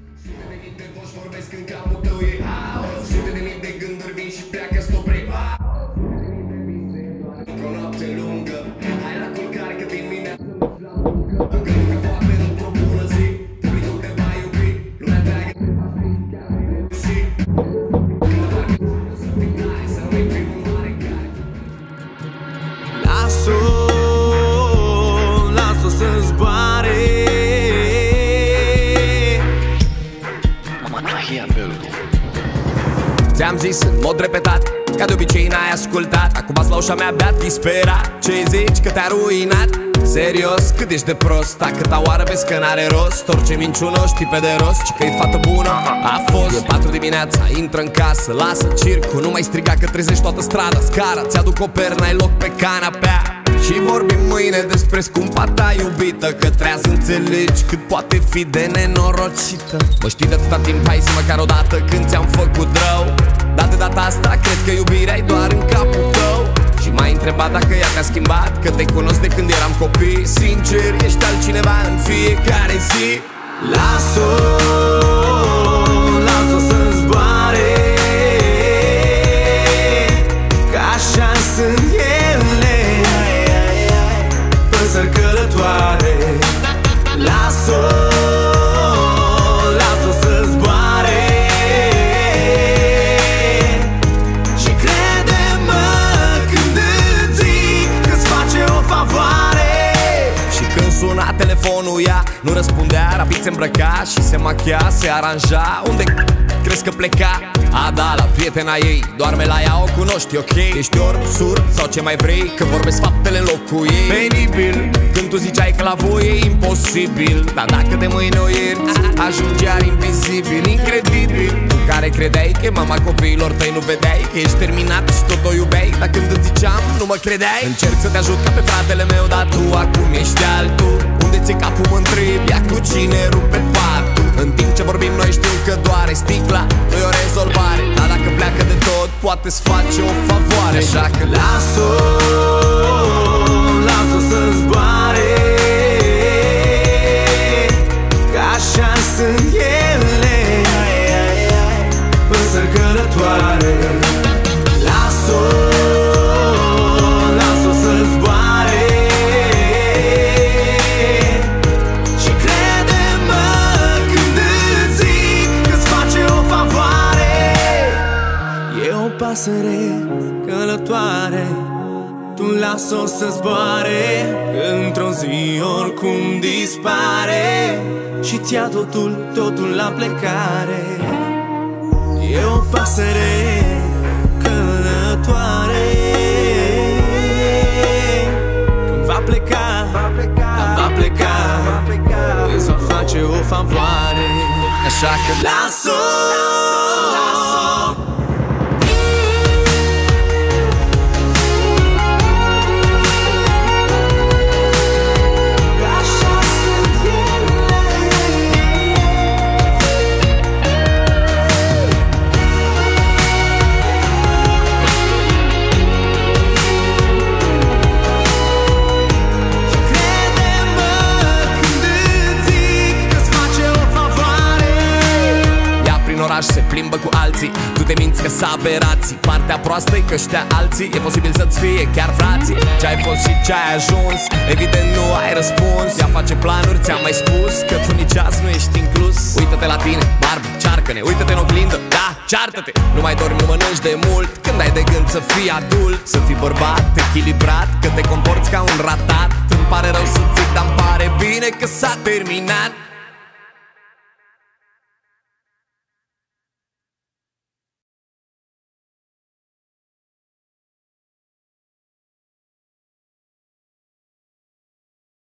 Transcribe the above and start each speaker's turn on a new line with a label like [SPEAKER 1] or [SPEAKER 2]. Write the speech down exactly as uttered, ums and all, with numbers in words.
[SPEAKER 1] Sute de mii de voci vorbesc în capul tău, e haos. Sute de mii de gânduri vin și pleacă stop break. Într-o noapte lungă, hai la culcare că dimineața mă gândesc că poate într-o bună zi publicul te va iubi, lumea întreagă te va critica și când apare să fii tare, să nu-i primul mare care.
[SPEAKER 2] Las-o, las-o să zboare. Ți-am zis în mod repetat, ca de obicei n-ai ascultat. Acum la ușa mea beat, disperat. Ce-i zici că te-a ruinat? Serios, cât ești de prost? A câta oară vezi că n-are rost? Orice minciună o știi pe de rost. Și că-i fată bună a fost. E patru dimineața, intră în casă, lasă circul, nu mai striga că trezești toată strada. Scara, ți-aduc o pernă, ai loc pe canapea. Și vorbim mâine despre scumpa ta iubită, că treia să înțelegi cât poate fi de nenorocită. Mă știi de atâta timp, hai zi măcar odată când ți-am făcut rău. Dar de data asta cred că iubirea-i doar în capul tău. Și m-ai întrebat dacă ea te-a schimbat, că te cunosc de când eram copii. Sincer, ești altcineva în fiecare zi. Las-o, las-o să zboare, că așa sunt ele, păsări călătoare. Las-o, las-o să zboare și crede-mă când îți zic că-ți face o favoare. Și când suna telefonul ea nu răspundea, rapid se îmbrăca și se machia, se aranja. Unde crezi că pleca? A, da, la prietena ei. Doarme la ea, o cunoști, ok? Ești orb, surd sau ce mai vrei, că vorbesc faptele în locul ei. Penibil, când tu ziceai că la voi e imposibil, dar dacă de mâine o ierți, ajungi iar invizibil. Incredibil, tu care credeai că e mama copiilor tăi, nu vedeai că ești terminat și tot o iubeai. Dar când îți ziceam, nu mă credeai. Încerc să te ajut ca pe fratele meu, dar tu acum ești altul. Unde ți-e capul mă întreb, ia cu cine rupe patul. În timp ce vorbim noi știu că doare sticla, nu e o rezolvare, dar dacă pleacă de tot, poate-ți face o favoare. Așa că las-o, las-o să zboare, că așa sunt ele, păsări călătoare. Las-o, las-o să zboare și crede-mă când îți zic că-ți face o favoare. E o pasăre călătoare, tu las-o să zboare, într-o zi oricum dispare și ți-a totul, totul la plecare. E o pasăre călătoare, când va pleca, dar va pleca, îți va face o favoare. Așa că las-o, se plimbă cu alții, tu te minți că s-a aberații. Partea proastă e că ăștia alții, e posibil să-ți fie chiar frații. Ce-ai fost și ce-ai ajuns, evident nu ai răspuns. Ea face planuri, ți-am mai spus că tu nici azi nu ești inclus. Uită-te la tine, barbă, cearcă-ne, uită-te în oglindă, da, ceartă-te. Nu mai dormi, nu mănânci de mult, când ai de gând să fii adult. Să fii bărbat, echilibrat, că te comporți ca un ratat. Îmi pare rău să zic, dar-mi pare bine că s-a terminat.